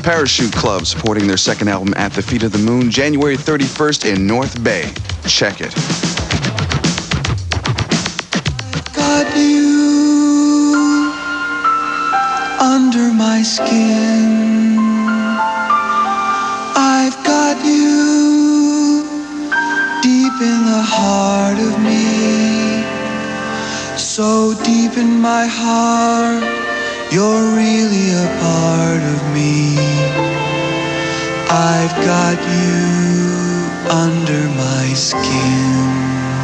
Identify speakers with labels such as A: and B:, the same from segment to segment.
A: Parachute Club supporting their second album, At the Feet of the Moon, January 31st in North Bay. Check it.
B: Got you under my skin. I've got you deep in the heart of me. So deep in my heart, you're really a part of me. I've got you under my skin.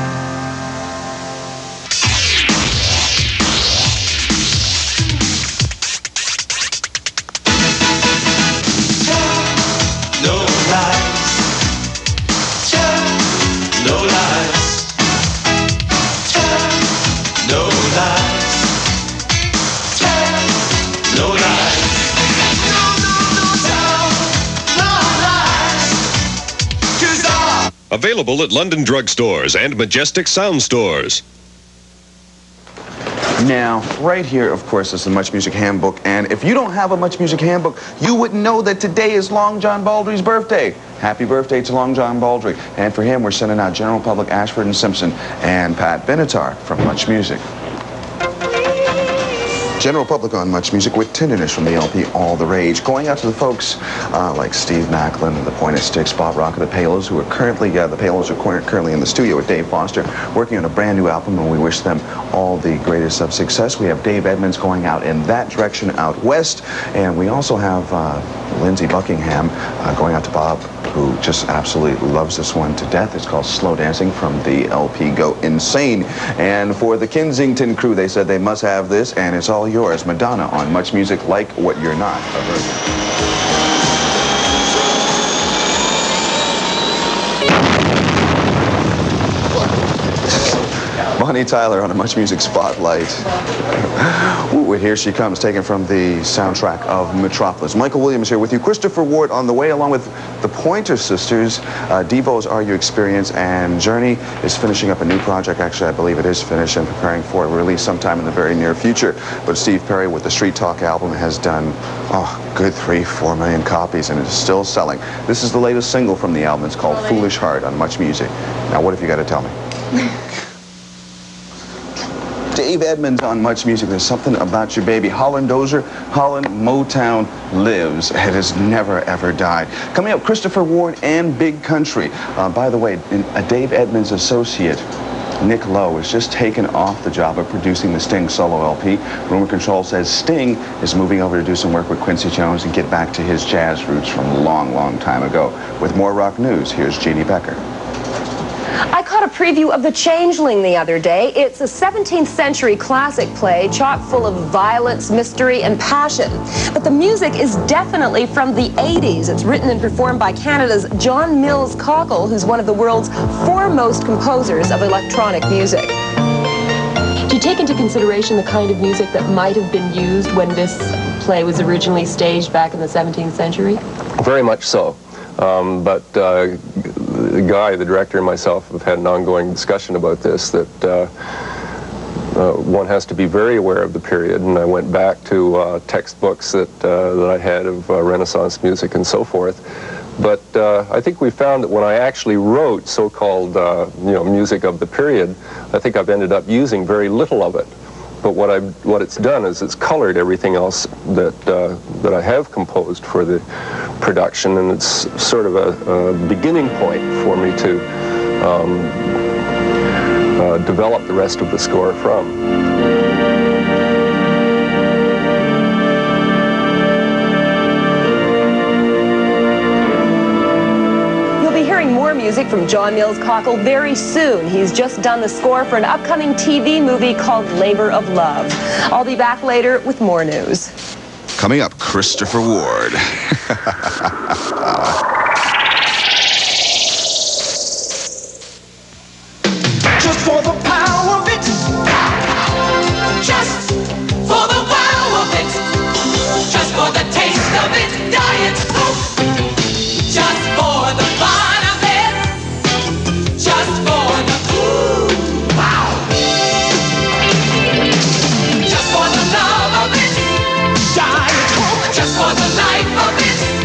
C: Available at London drugstores and Majestic Sound stores.
A: Now, right here, of course, is the MuchMusic Handbook, and if you don't have a MuchMusic Handbook, you wouldn't know that today is Long John Baldry's birthday. Happy birthday to Long John Baldry. And for him, we're sending out General Public, Ashford and Simpson, and Pat Benatar from MuchMusic. General Public on MuchMusic with Tenderness from the LP All the Rage. Going out to the folks like Steve Macklin and the Pointed Sticks, Bob Rock and the Palos, who are currently, the Palos are currently in the studio with Dave Foster, working on a brand new album, and we wish them all the greatest of success. We have Dave Edmonds going out in that direction out west, and we also have Lindsey Buckingham going out to Bob, who just absolutely loves this one to death. It's called Slow Dancing from the LP Go Insane. And for the Kensington crew, they said they must have this, and it's all yours. Madonna on MuchMusic, Like What You're Not. A version. Bonnie Tyler on a MuchMusic Spotlight. Ooh, Here She Comes, taken from the soundtrack of Metropolis. Michael Williams here with you. Christopher Ward on the way, along with the Pointer Sisters. Devo's Are You Experience, and Journey is finishing up a new project. Actually, I believe it is finished and preparing for a release sometime in the very near future. But Steve Perry with the Street Talk album has done, good 3-4 million copies, and it is still selling. This is the latest single from the album. It's called Foolish Heart on MuchMusic. Now, what have you got to tell me? Dave Edmonds on MuchMusic. There's something about your baby. Holland Dozier, Holland Motown lives. It has never, ever died. Coming up, Christopher Ward and Big Country. By the way, a Dave Edmonds associate, Nick Lowe, is just taken off the job of producing the Sting solo LP. Rumor Control says Sting is moving over to do some work with Quincy Jones and get back to his jazz roots from a long, long time ago. With more rock news, here's Jeannie Becker.
D: I caught a preview of The Changeling the other day. It's a 17th century classic play chock full of violence, mystery, and passion. But the music is definitely from the 80s. It's written and performed by Canada's John Mills Cockle, who's one of the world's foremost composers of electronic music. Do you take into consideration the kind of music that might have been used when this play was originally staged back in the 17th century?
E: Very much so. Guy, the director, and myself have had an ongoing discussion about this, that one has to be very aware of the period, and I went back to textbooks that I had of Renaissance music and so forth. But I think we found that when I actually wrote so-called music of the period, I think I've ended up using very little of it. But what it's done is it's colored everything else that I have composed for the production, and it's sort of a beginning point for me to develop the rest of the score from.
D: More music from John Mills Cockle very soon. He's just done the score for an upcoming TV movie called Labor of Love. I'll be back later with more news.
A: Coming up, Christopher Ward.
B: Just for the power of it. Just for the wow of it. Just for the taste of it. Diet Coke. Just for the fun of it. Just for the wow. Just for the love of it. Diet Coke. Just for the life of it.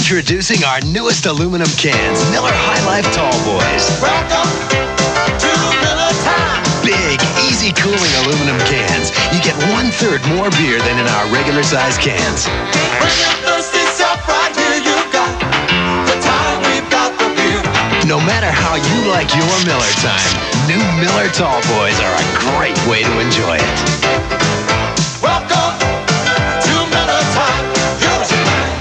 F: Introducing our newest aluminum cans, Miller High Life Tall Boys.
B: Welcome to Miller Time.
F: Big, easy cooling aluminum cans. You get 1/3 more beer than in our regular size cans.
B: When you're thirsty, self right here, you got the time, we've got the beer.
F: No matter how you like your Miller Time, new Miller Tall Boys are a great way to enjoy it.
B: Welcome to Miller Time. Yours and mine.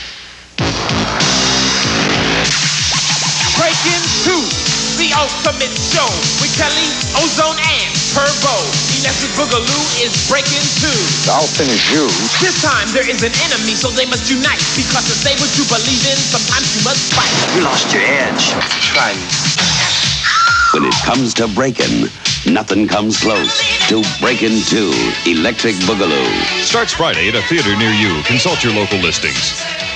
G: Breaking 2, the ultimate show with Kelly, Ozone, and Turbo. Electric Boogaloo is breaking 2.
A: I'll finish you.
G: This time there is an enemy, so they must unite. Because to say what you believe in, sometimes you must fight.
F: You lost your edge.
G: Try me.
H: When it comes to breaking, nothing comes close to Breakin' 2 Electric Boogaloo.
C: Starts Friday at a theater near you. Consult your local listings.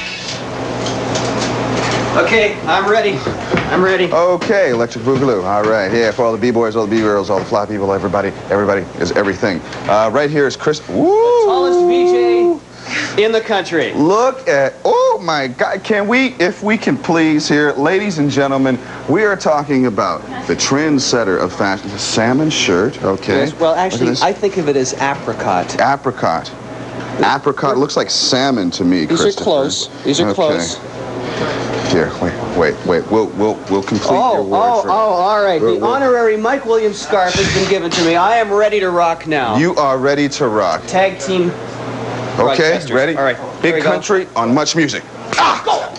I: Okay, I'm ready. I'm ready.
A: Okay, Electric Boogaloo. All right, yeah, for all the B-boys, all the B-girls, all the fly people, everybody is everything. Right here is Chris. Woo!
I: Tallest VJ in the country.
A: Look at, oh my God, can we, if we can please here, ladies and gentlemen, we are talking about the trendsetter of fashion, the salmon shirt, okay.
I: Yes, well, actually, I think of it as apricot.
A: Apricot. Apricot looks like salmon to me,
I: These
A: Christopher.
I: are close. These are close.
A: Here, wait. We'll complete your word.
I: All right. The honorary Mike Williams scarf has been given to me. I am ready to rock now.
A: You are ready to rock.
I: Tag team.
A: Okay,
I: broadcasters.
A: ready?
I: All right.
A: Big Country on Much Music. Ah! Go!